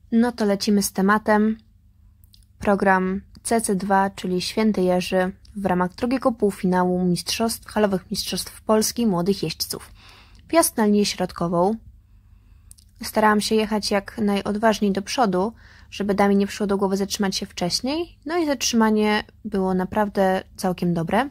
No to lecimy z tematem. Program CC2, czyli Święty Jerzy, w ramach drugiego półfinału halowych mistrzostw Polski młodych jeźdźców. Wjazd na linię środkową. Starałam się jechać jak najodważniej do przodu, żeby damie nie przyszło do głowy zatrzymać się wcześniej. No i zatrzymanie było naprawdę całkiem dobre.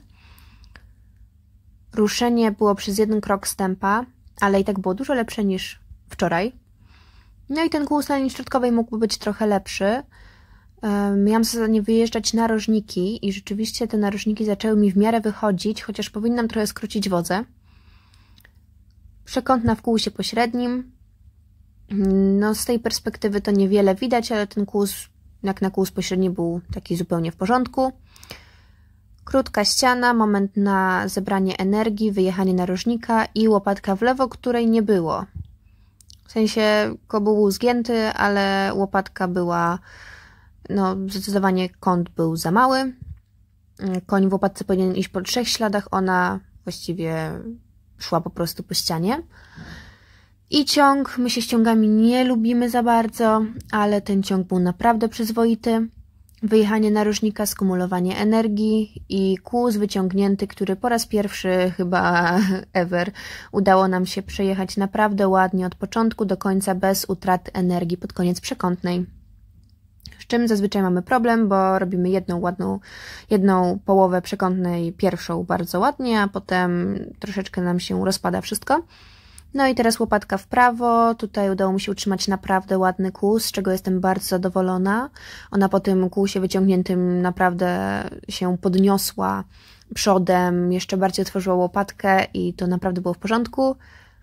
Ruszenie było przez jeden krok z tempa, ale i tak było dużo lepsze niż wczoraj. No i ten kłus na linii środkowej mógłby być trochę lepszy. Miałam za zadanie wyjeżdżać narożniki i rzeczywiście te narożniki zaczęły mi w miarę wychodzić, chociaż powinnam trochę skrócić wodze. Przekątna w kłusie pośrednim. No z tej perspektywy to niewiele widać, ale ten kłus, jak na kłus pośredni, był taki zupełnie w porządku. Krótka ściana, moment na zebranie energii, wyjechanie narożnika i łopatka w lewo, której nie było. W sensie kobył był zgięty, ale łopatka była, no zdecydowanie kąt był za mały. Koń w łopatce powinien iść po 3 śladach, ona właściwie szła po prostu po ścianie. I ciąg, my się ściągami nie lubimy za bardzo, ale ten ciąg był naprawdę przyzwoity. Wyjechanie narożnika, skumulowanie energii i kłus wyciągnięty, który po raz pierwszy chyba ever udało nam się przejechać naprawdę ładnie od początku do końca bez utraty energii pod koniec przekątnej. Z czym zazwyczaj mamy problem, bo robimy jedną połowę przekątnej pierwszą bardzo ładnie, a potem troszeczkę nam się rozpada wszystko. No i teraz łopatka w prawo, tutaj udało mi się utrzymać naprawdę ładny kłus, z czego jestem bardzo zadowolona. Ona po tym kłusie wyciągniętym naprawdę się podniosła przodem, jeszcze bardziej otworzyła łopatkę i to naprawdę było w porządku.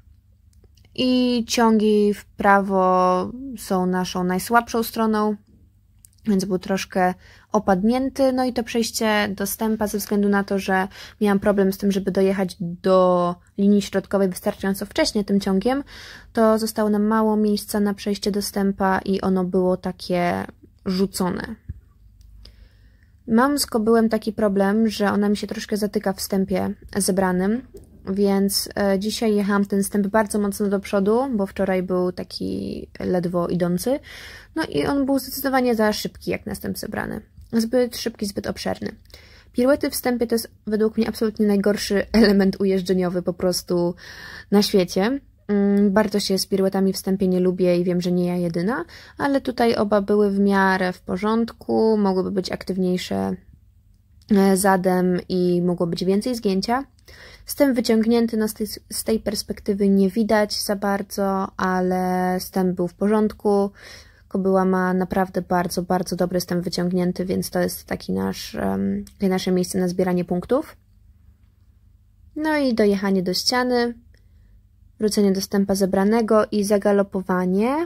I ciągi w prawo są naszą najsłabszą stroną, więc był troszkę opadnięty. No i to przejście do stępa ze względu na to, że miałam problem z tym, żeby dojechać do linii środkowej wystarczająco wcześnie tym ciągiem, to zostało nam mało miejsca na przejście do stępa i ono było takie rzucone. Mam z kobyłem taki problem, że ona mi się troszkę zatyka w stępie zebranym, więc dzisiaj jechałam ten stęp bardzo mocno do przodu, bo wczoraj był taki ledwo idący. No i on był zdecydowanie za szybki jak na stęp zebrany. Zbyt szybki, zbyt obszerny. Piruety w stępie to jest według mnie absolutnie najgorszy element ujeżdżeniowy po prostu na świecie. Bardzo się z piruetami w stępie nie lubię i wiem, że nie ja jedyna, ale tutaj oba były w miarę w porządku, mogłyby być aktywniejsze zadem i mogło być więcej zgięcia. Stęp wyciągnięty, no z tej perspektywy nie widać za bardzo, ale stęp był w porządku. Kobyła ma naprawdę bardzo, bardzo dobry stęp wyciągnięty, więc to jest takie nasze miejsce na zbieranie punktów. No i dojechanie do ściany, wrócenie do stępa zebranego i zagalopowanie.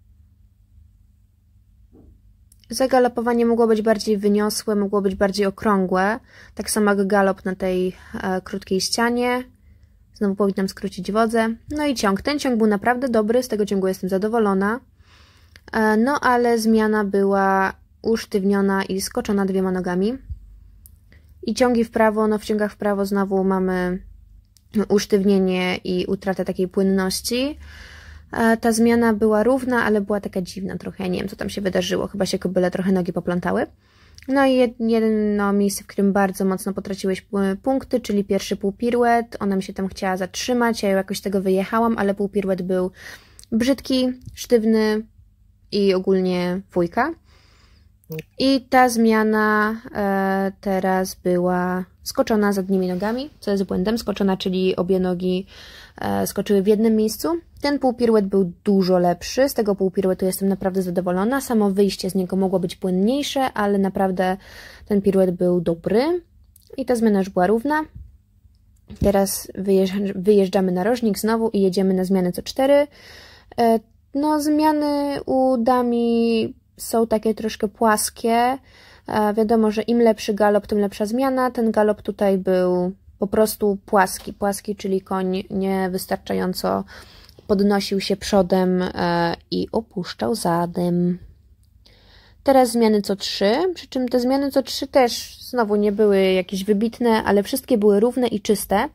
Zagalopowanie mogło być bardziej wyniosłe, mogło być bardziej okrągłe, tak samo jak galop na tej krótkiej ścianie. Znowu powinnam skrócić wodze. No i ciąg. Ten ciąg był naprawdę dobry, z tego ciągu jestem zadowolona. No ale zmiana była usztywniona i skoczona 2 nogami. I ciągi w prawo, no w ciągach w prawo znowu mamy usztywnienie i utratę takiej płynności. Ta zmiana była równa, ale była taka dziwna trochę. Ja nie wiem, co tam się wydarzyło. Chyba się kobyle trochę nogi poplątały. No i jedno miejsce, w którym bardzo mocno potraciłeś punkty, czyli pierwszy półpiruet. Ona mi się tam chciała zatrzymać, ja jakoś z tego wyjechałam, ale półpiruet był brzydki, sztywny i ogólnie fujka. I ta zmiana teraz była skoczona zadnimi nogami, co jest błędem. Skoczona, czyli obie nogi skoczyły w jednym miejscu. Ten półpiruet był dużo lepszy, z tego półpiruetu jestem naprawdę zadowolona. Samo wyjście z niego mogło być płynniejsze, ale naprawdę ten piruet był dobry. I ta zmiana już była równa. Teraz wyjeżdżamy na rożnik znowu i jedziemy na zmianę co 4. No zmiany u dami są takie troszkę płaskie. Wiadomo, że im lepszy galop, tym lepsza zmiana. Ten galop tutaj był po prostu płaski. Płaski, czyli koń niewystarczająco podnosił się przodem i opuszczał zadem. Teraz zmiany co 3, przy czym te zmiany co 3 też znowu nie były jakieś wybitne, ale wszystkie były równe i czyste.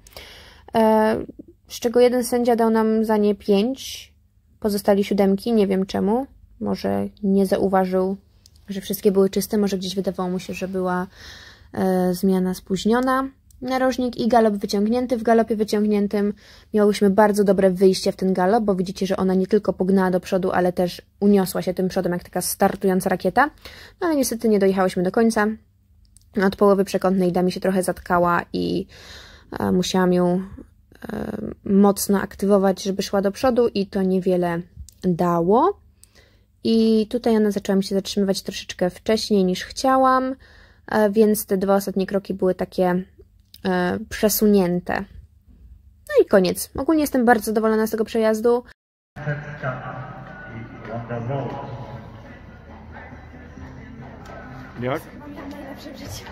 Z czego jeden sędzia dał nam za nie 5, pozostali 7, nie wiem czemu. może nie zauważył, że wszystkie były czyste, może gdzieś wydawało mu się, że była zmiana spóźniona. Narożnik i galop wyciągnięty. W galopie wyciągniętym miałyśmy bardzo dobre wyjście w ten galop, bo widzicie, że ona nie tylko pognała do przodu, ale też uniosła się tym przodem jak taka startująca rakieta. No ale niestety nie dojechałyśmy do końca. Od połowy przekątnej dama się trochę zatkała i musiałam ją mocno aktywować, żeby szła do przodu i to niewiele dało. I tutaj ona zaczęła mi się zatrzymywać troszeczkę wcześniej niż chciałam, więc te 2 ostatnie kroki były takie przesunięte. No i koniec. Ogólnie jestem bardzo zadowolona z tego przejazdu. Jak? Mam najlepsze w życiu.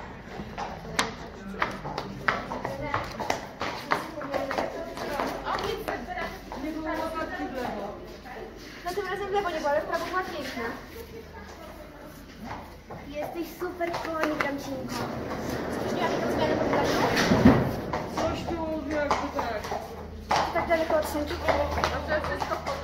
No tym razem w lewo nie było, ale w prawo była piękna. Jesteś super koń, Bramcinko. Spóźniłaś się do zmiany podcastu? Coś tu jakby tak. Tak daleko od sądu? No to jest wszystko w